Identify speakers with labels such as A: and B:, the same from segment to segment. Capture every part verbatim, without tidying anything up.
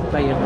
A: Player.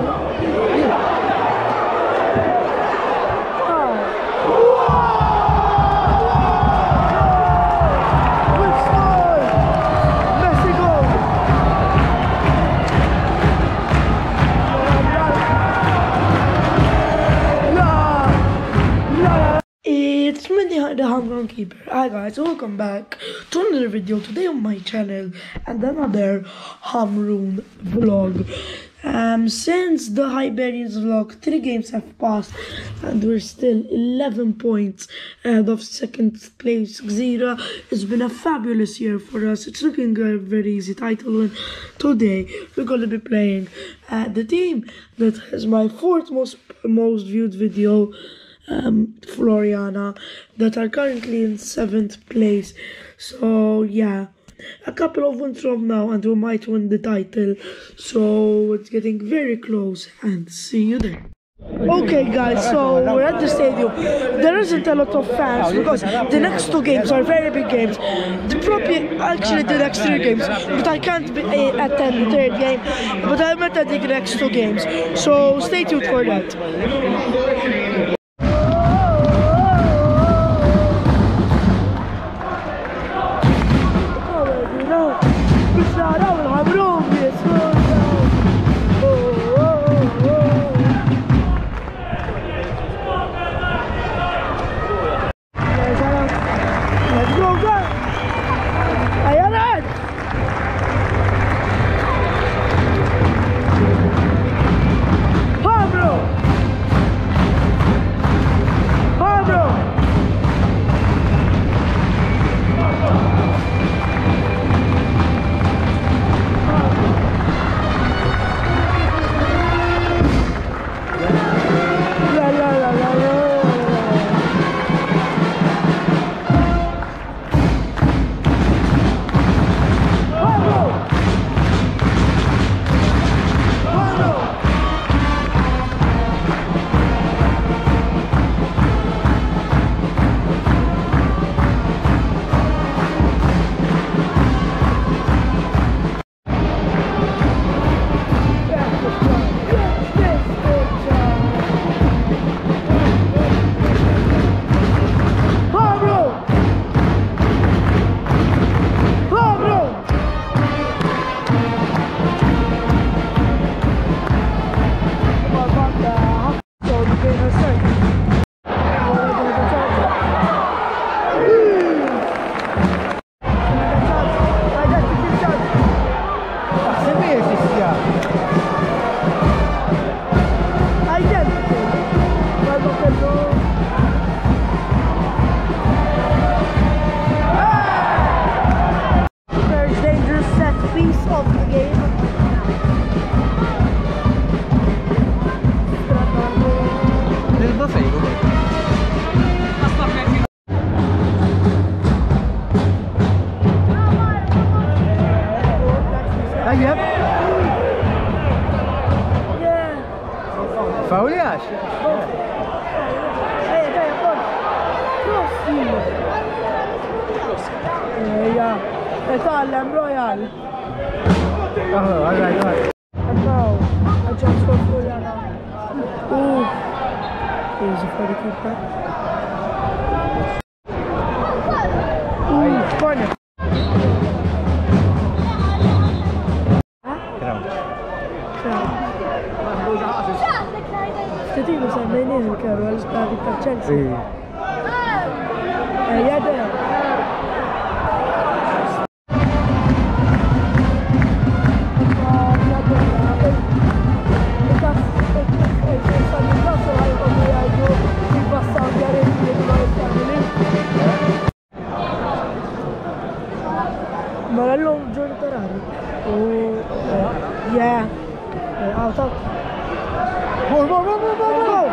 B: It's me, the Hamrun keeper. Hi guys, welcome back to another video today on my channel and another Hamrun vlog. Um, since the Iberians vlog, three games have passed and we're still eleven points ahead of second place Xira. It's been a fabulous year for us. It's looking a very easy title win. Today we're going to be playing uh, the team that has my fourth most most viewed video, um, Floriana, that are currently in seventh place. So yeah, a couple of wins from now and we might win the title. So it's getting very close and see you there. Okay guys, so we're at the stadium. There isn't a lot of fans because the next two games are very big games. The probably actually the next three games, but I can't be, uh, attend the third game. But I'm attending the next two games, so stay tuned for that.
A: Fauliasz?
B: Yeah, Italian Royal.
A: Oh, alright, alright.
B: And now, a chance for Floriana. Ooh, easy for the keeper. Ooh, corner. Ti dico se me ne che ero all'estadio per Chelsea.
A: Sì.
B: E ieri ma la long giorno tarari. Oh, yeah. Out, out. Go, go, go, go, go, go!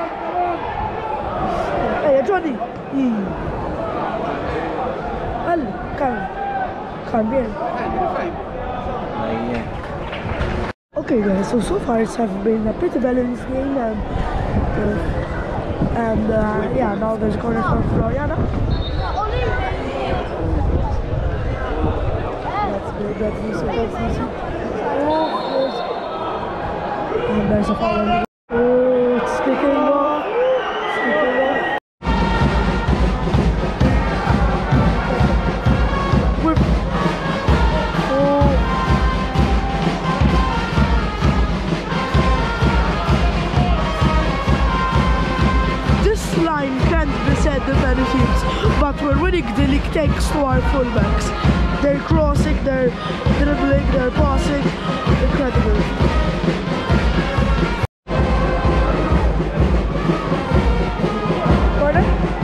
B: Hey, Johnny! Al, can, can be. Okay, guys. So so far it's have been a pretty balanced game, and uh, and uh, yeah, now there's a corner from Floriana. That's good. That's decent. That's decent. Oh, and there's a foul. Oh, it's kicking off. It's kicking off. Whip. Oh. This line can't be said the benefits, but we're winning the league thanks to our fullbacks. They're crossing, they're dribbling, they're passing. Incredible. Pardon?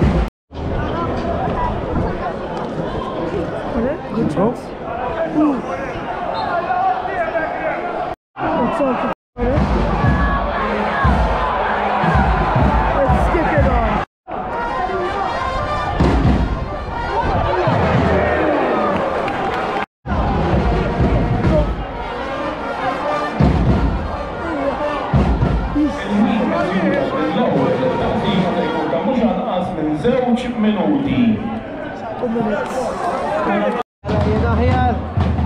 B: Pardon? Good chance. Ooh. It's all for pardon? Let's kick it off.
C: زوج منوتي
B: Two minutes.
A: يلا خيال.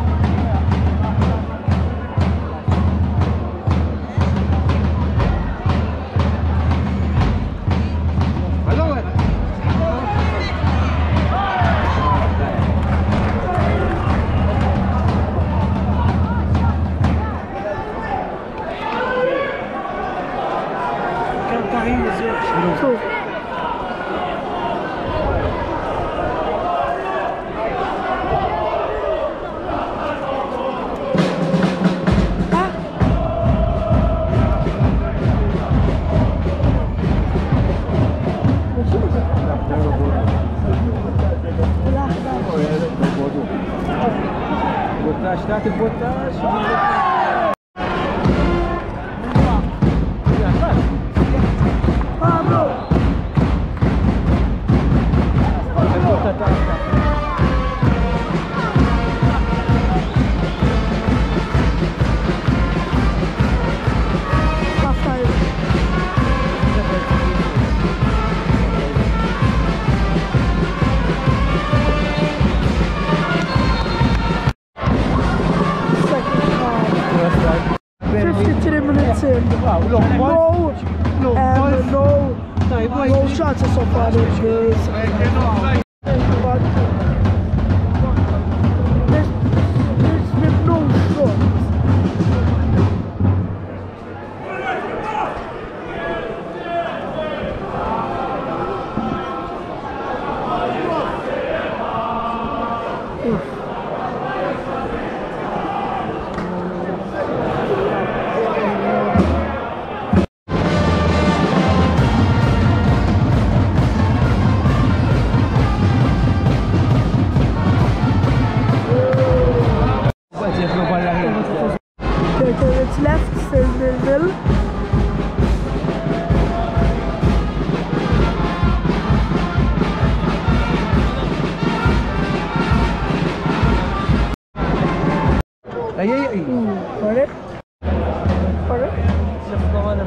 B: Two.
A: Botaste, dá-te botaste.
B: Ah, bro. Half time. Second half. fifty-three minutes in.
A: Wow, look,
B: No,
A: no,
B: and no,
A: طيب
B: no chances so far in this. But there's, there's been no shot. thirty minutes left, still nil nil.
A: Ay, ay, ay.
B: Got it? Got it?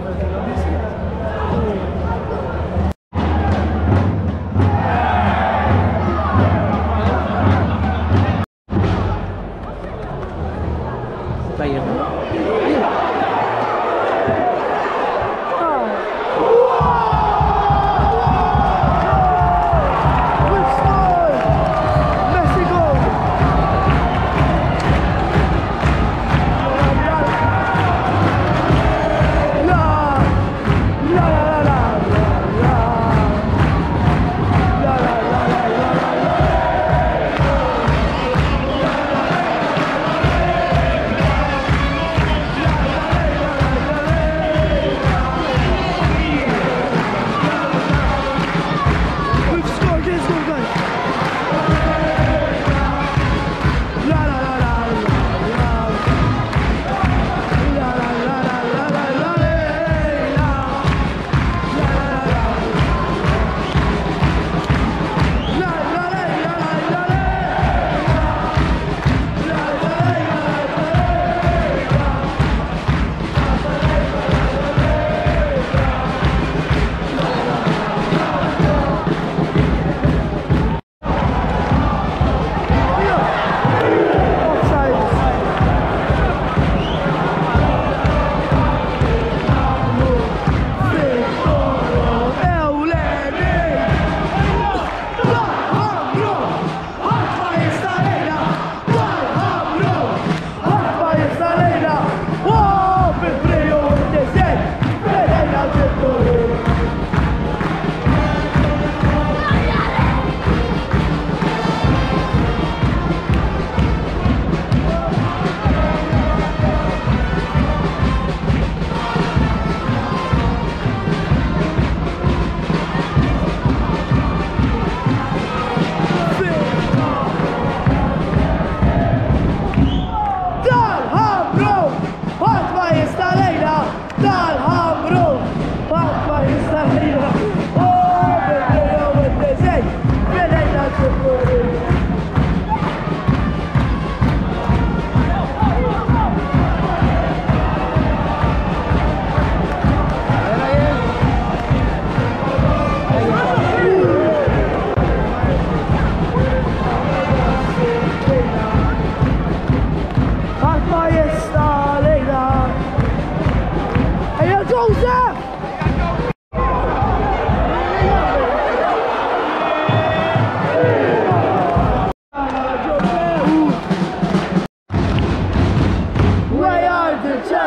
A: طيب.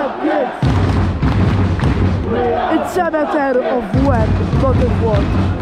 B: up, kids? It's a matter of when, not of what.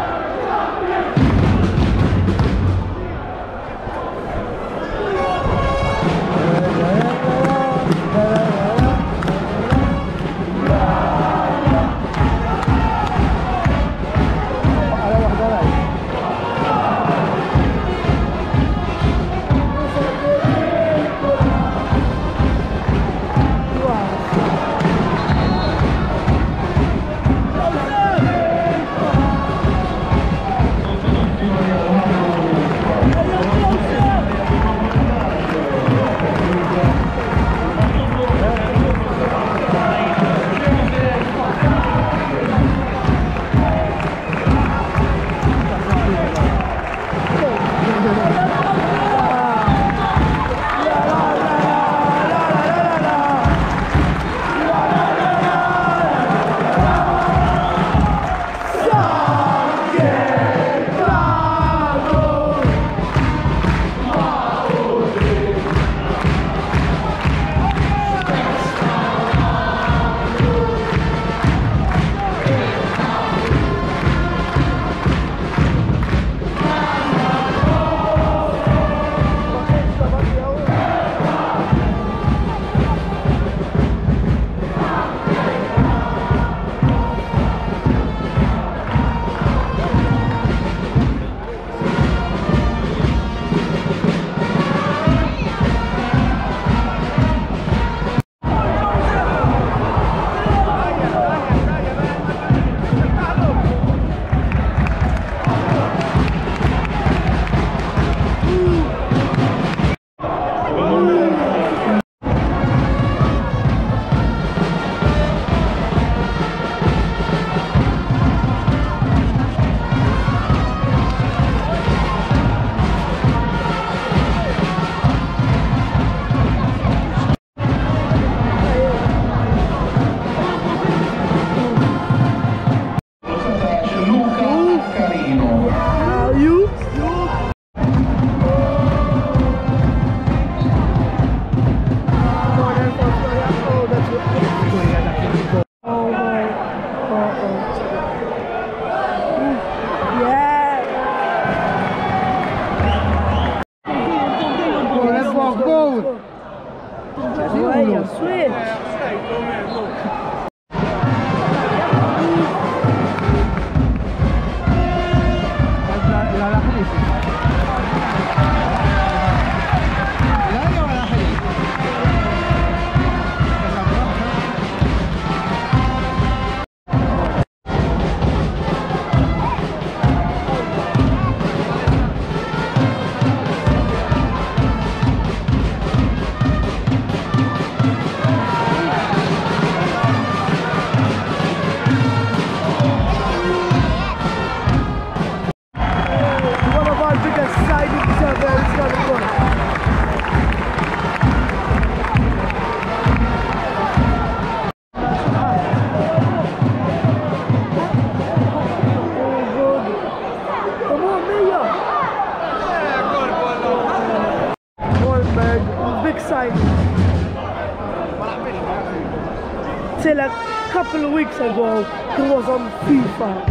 B: Till a couple of weeks ago, he was on FIFA.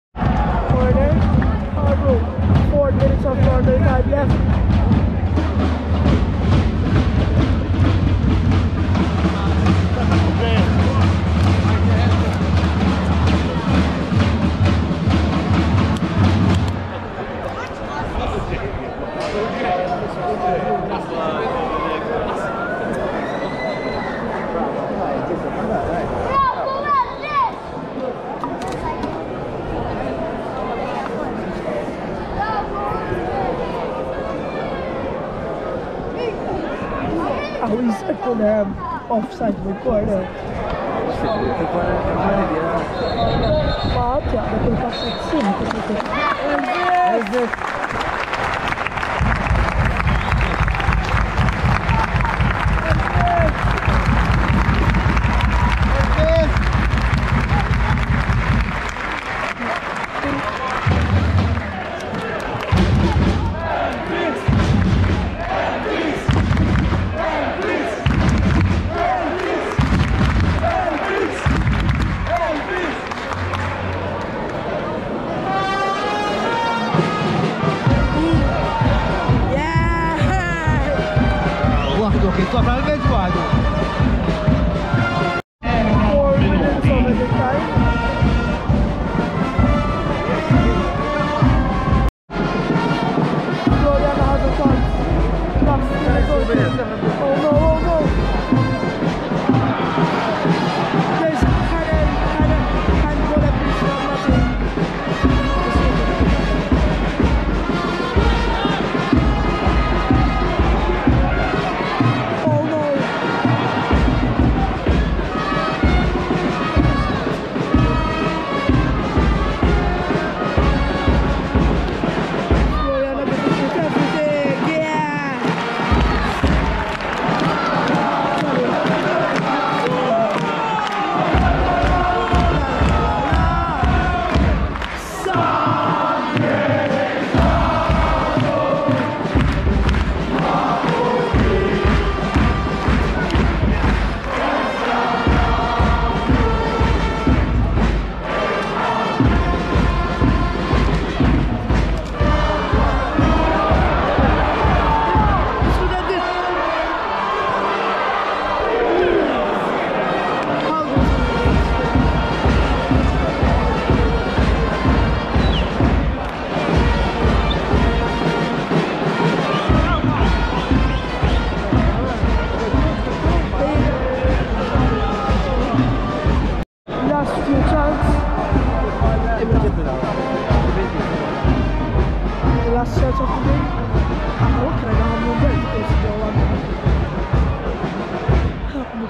B: Corner, Hamrun, four minutes of corner time left. Oh, he's second um, offside with corner. But yeah, the pass is in.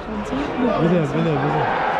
B: خمسين
A: بدأ بدأ بدأ